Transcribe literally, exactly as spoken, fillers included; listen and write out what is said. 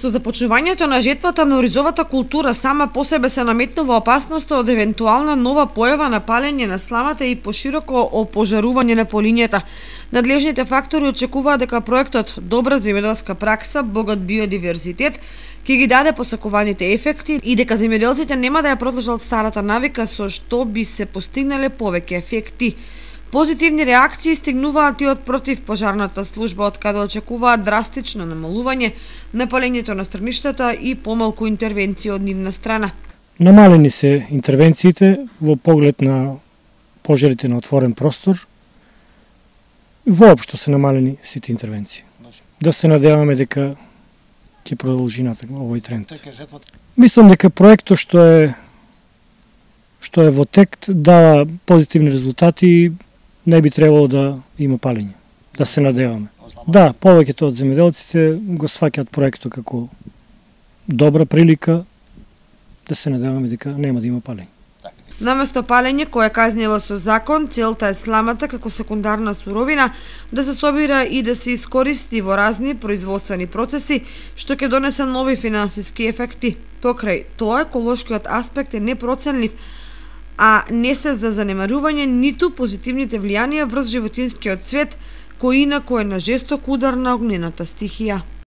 Со започнувањето на жетвата на оризовата култура сама по себе се наметнува опасноста од евентуална нова појава на палење на сламата и пошироко опожарување на полињата. Надлежните фактори очекуваат дека проектот добра земјоделска пракса, богат биодиверзитет ќе ги даде посакуваните ефекти и дека земјоделците нема да ја продолжат старата навика со што би се постигнале повеќе ефекти. Позитивни реакции стигнуваат и од противпожарната служба, од каде очекуваат драстично намалување на палењето на стрмиштата и помалку интервенција од нивна страна. Намалени се интервенциите во поглед на пожарите на отворен простор. Воопшто се намалени сите интервенции. Да се надеваме дека ќе продолжи натаму овој тренд. Мислам дека проектот што е што е во тек дава позитивни резултати и не би требало да има палење. Да се надеваме. Да, повеќето од земјоделците го сваќаат проектот како добра прилика, да се надеваме дека нема да има палење. Наместо палење кое е казниво со закон, целта е сламата како секундарна суровина да се собира и да се искористи во разни производствени процеси, што ќе донесе нови финансиски ефекти. Покрај тоа, еколошкиот аспект е непроценлив, а не се за занемарување ниту позитивните влијанија врз животинскиот свет, кој инаку е на жесток удар на огнената стихија.